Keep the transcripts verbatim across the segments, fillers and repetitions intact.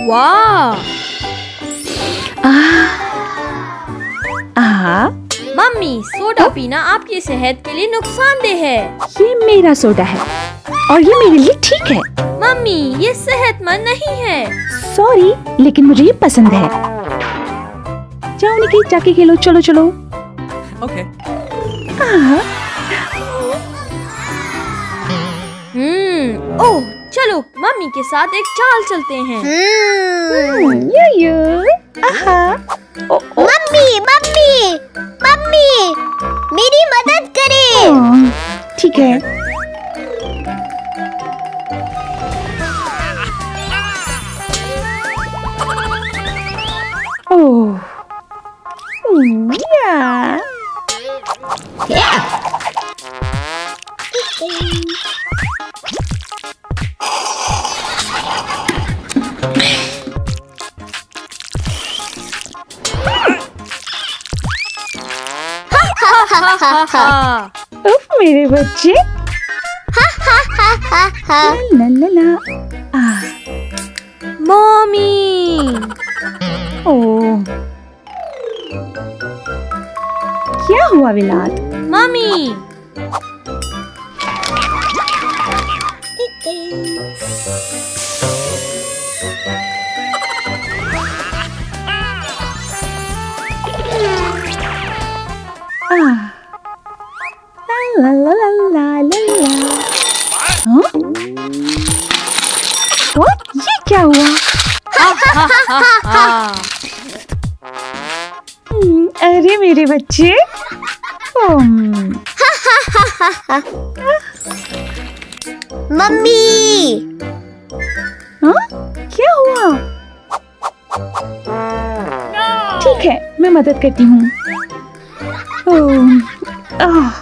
वाह! आहा, mummy, soda पीना आपकी सेहत के लिए नुकसानदेह है। ये मेरा सोडा है और ये मेरे लिए ठीक है। मम्मी, ये सेहतमंद नहीं है। सॉरी, लेकिन मुझे ये पसंद है। जाओ निकी, जाके खेलो। चलो चलो। ओके। हम्म, ओह, चलो मम्मी के साथ एक चाल चलते हैं। Yo yo. आहा। ओ, ओ। मम्मी, मम्मी, मम्मी, मेरी मदद करें। ठीक है। ओह, या। उफ, मेरे बच्चे। ला ला ला। आ, मम्मी, ओह, क्या हुआ विलात? मम्मी, ला ला ला ला ला ला। हाँ? What? ये क्या हुआ? हम्म, अरे मेरे बच्चे। हम्म, मम्मी, हाँ? क्या हुआ? ठीक है, मैं मदद करती हूँ। ओह, आह।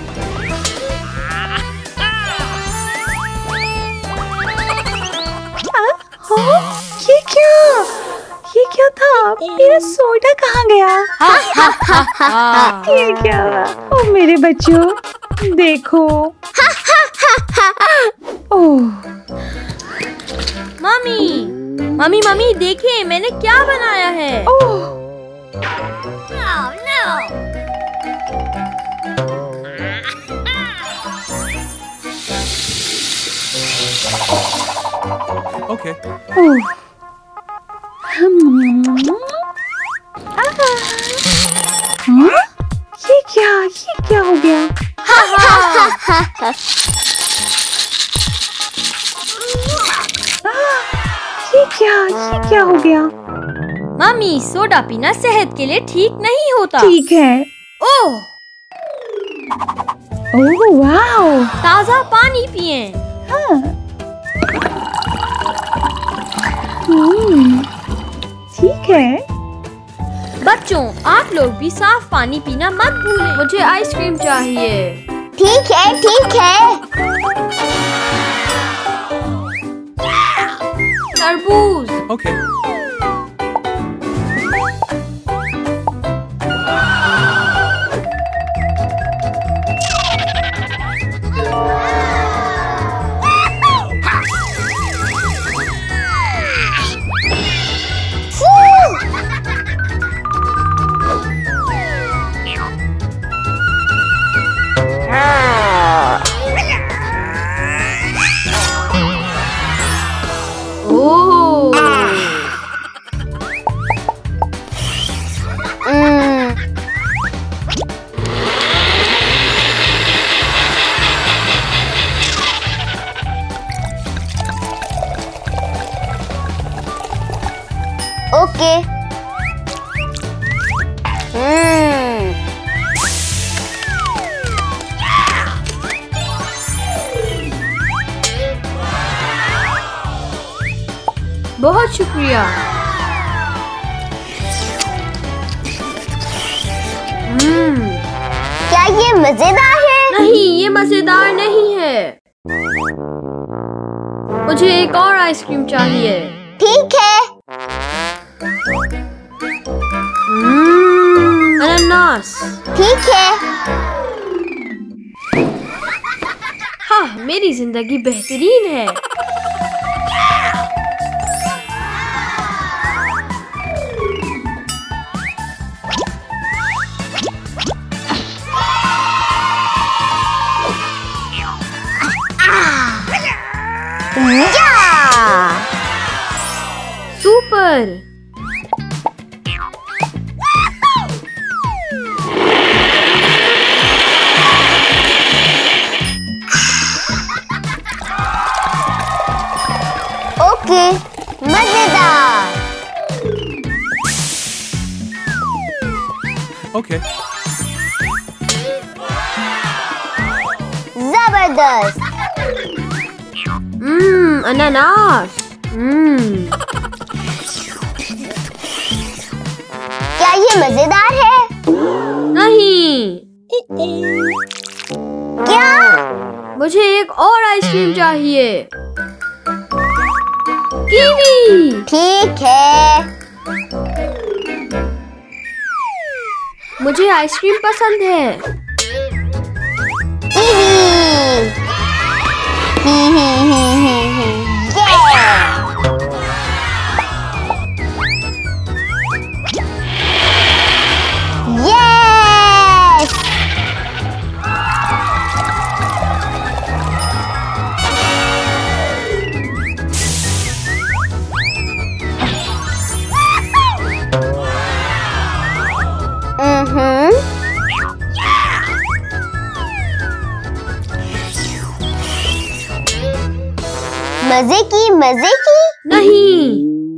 हाँ? ये क्या? ये क्या था? मेरा सोडा कहाँ गया? ये क्या हुआ? ओ मेरे बच्चों, देखो। ओह, मम्मी, मम्मी, मम्मी, देखिए मैंने क्या बनाया है। ओह, ओके। ओह, हम्म, आहा। हाँ? ये क्या? ये क्या हो गया? आह, ये क्या? ये क्या हो गया? मम्मी, सोडा पीना सेहत के लिए ठीक नहीं होता। ठीक है। Oh, oh wow. ताजा पानी पिए। हाँ। हम्म, ठीक है। बच्चों, आप लोग भी साफ पानी पीना मत भूलें। मुझे आइसक्रीम चाहिए। ठीक है, ठीक है। तरबूज। ओके। ओके। हम्म, बहुत शुक्रिया। हम्म, क्या ये मजेदार है? नहीं, ये मजेदार नहीं है। मुझे एक और आइसक्रीम चाहिए। ठीक है। हम्म, अनानास। ठीक है। हाँ, मेरी जिंदगी बेहतरीन है। या! सुपर। ओके, मजेदार। Okay. जबरदस्त। हम्म, अनानास। हम्म, क्या ये मजेदार है? नहीं। क्या? मुझे एक और आइसक्रीम चाहिए। कीवी। ठीक है। मुझे आइसक्रीम पसंद है। कीवी। ही ही ही ही ही। यस! हम्म। मजे की मजे की। नहीं।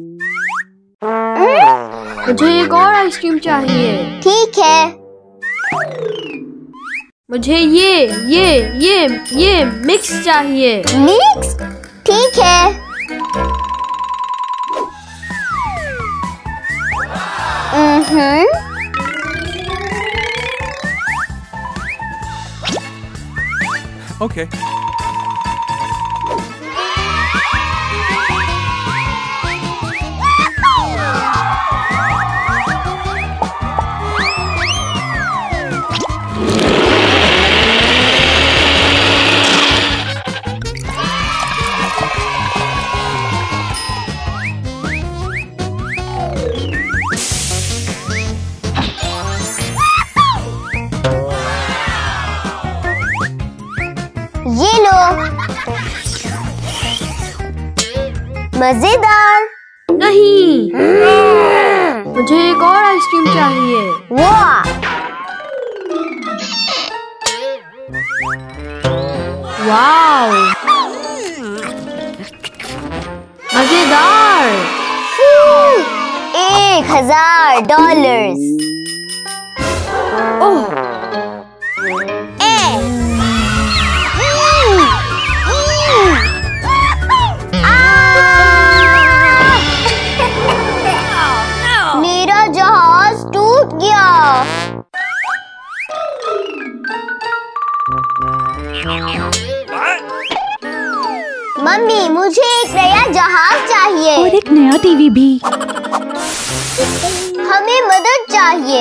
मुझे एक और आइसक्रीम चाहिए। ठीक है। मुझे ये ये ये ये मिक्स चाहिए। मिक्स? ठीक है। हम्म। Okay. ये लो। मजेदार। नहीं। मुझे एक और आइसक्रीम चाहिए। वाह! वाव, मजेदार। एक हजार डॉलर्स। ओह, ए। मेरा जहाज टूट गया। मम्मी, मुझे एक नया जहाज चाहिए। और एक नया टीवी भी। हमें मदद चाहिए।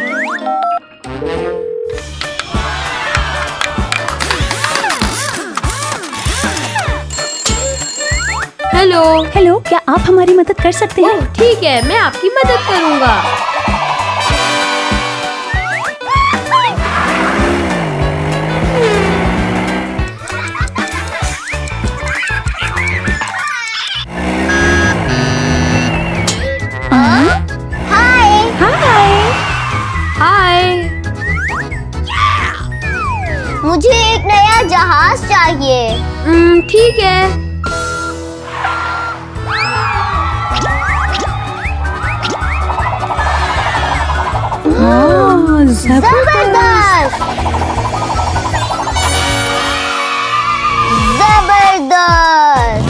हेलो। हेलो, क्या आप हमारी मदद कर सकते हैं? ओह, ठीक है, मैं आपकी मदद करूंगा। हाय। हाय। हाय। मुझे एक नया जहाज चाहिए। हम्म, ठीक है। हाँ, जबरदस्त। जबरदस्त।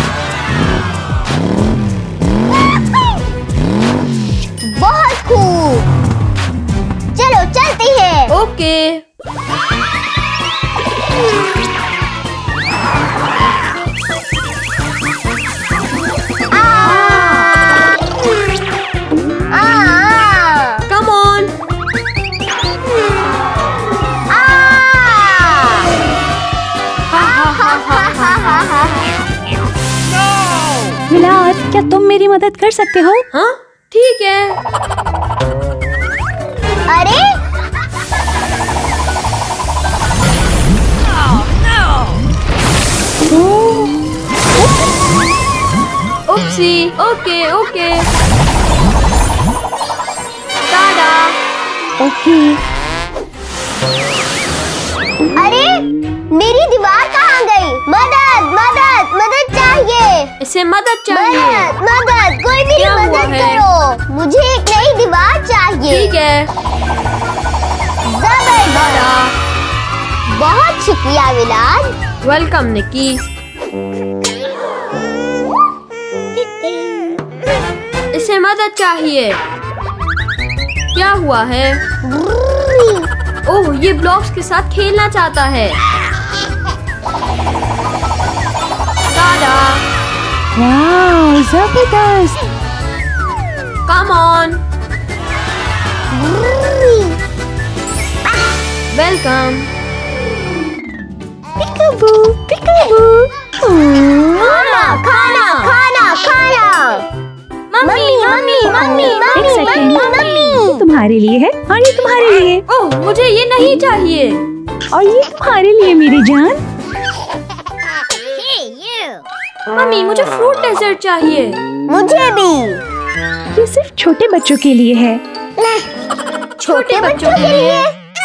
बहुत खूब। चलो चलते हैं। ओके। Come on. मिलाद, क्या तुम मेरी मदद कर सकते हो? हाँ, ठीक है। अरे oh, taxi. Okay okay. Tata. Okay. अरे मेरी दीवार कहाँ गई? मदद मदद मदद चाहिए। इसे मदद चाहिए। मदद मदद कोई मेरी क्या हुआ मदद है? करो। मुझे एक नई दीवार चाहिए। ठीक है। जबरदस्त। बहुत शुक्रिया विलाद। वेलकम निकी। इसे मदद चाहिए। क्या हुआ है? ओह, ये ब्लॉक्स के साथ खेलना चाहता है। टाटा। वाह, जबरदस्त। Come on. Welcome. Peekaboo, peekaboo. खाना खाना खाना खाना। मम्मी मम्मी मम्मी एक मम्मी सेकंड, मम्मी ये तुम्हारे लिए है और ये तुम्हारे लिए, ओह, मुझे ये नहीं चाहिए। और ये तुम्हारे लिए मेरी जान। मम्मी, मुझे फ्रूट डेजर्ट चाहिए। मुझे भी। ये सिर्फ छोटे बच्चों के लिए है। छोटे बच्चों के लिए।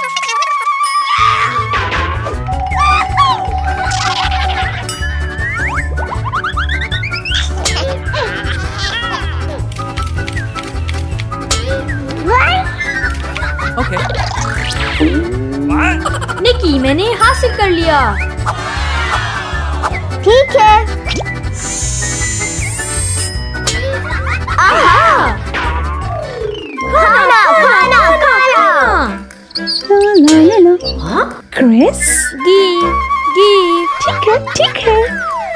Okay. What? निकी, मैंने हासिल कर लिया। ठीक है। आहा। खाना खाना खाना। ला ला ला ला। हाँ? क्रिस, गी गी। ठीक है ठीक है।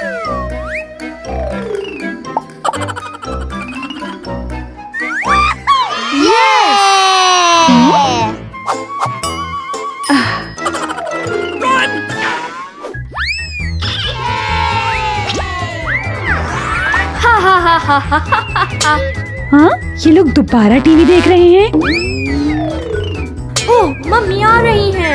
हा हा हा हा हा हा हा। हाँ, ये लोग दोबारा टीवी देख रहे हैं। ओह, मम्मी आ रही हैं।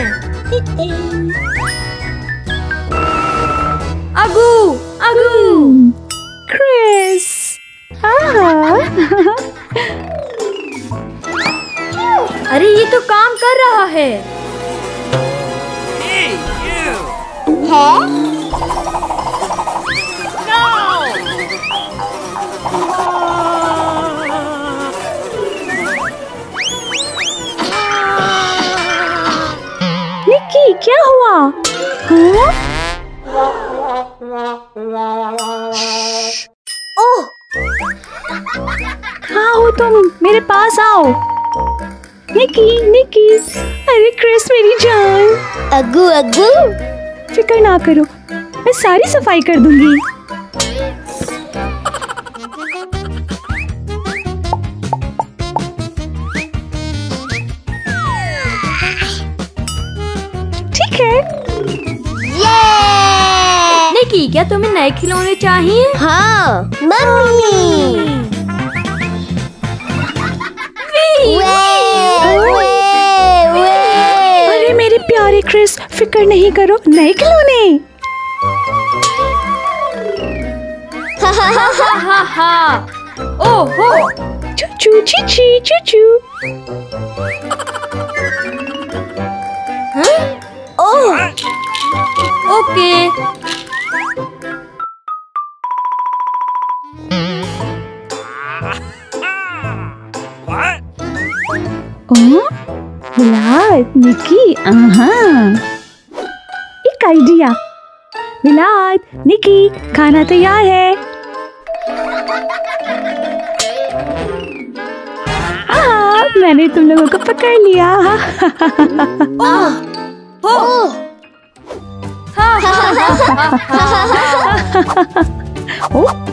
अगू अगू। क्रिस। आहा। अरे, ये तो काम कर रहा है। Hey, you! है? निक्की, क्या हुआ? हाँ? ओह, कहाँ हो तुम? मेरे पास आओ। निक्की, निक्की। अरे क्रिस, मेरी जान। अग्गू अग्गू। फिक्र ना करो, मैं सारी सफाई कर दूंगी। ठीक है। ये निकी, क्या तुम्हें नए खिलौने चाहिए? हाँ मम्मी। वे, वे, वे। अरे मेरे प्यारे क्रिस, फिक्र नहीं करो, नए खिलौने। हा हा हा। ओहो, चूचू चीची चूचू। हाँ? Oh, okay. What? Oh, Vlad, Niki, आहा। एक आइडिया। विलाद, निक्की, खाना तैयार है। आहा, मैंने तुम लोगों को पकड़ लिया। ओह, ओह। हा हा हा हा हा। ओह,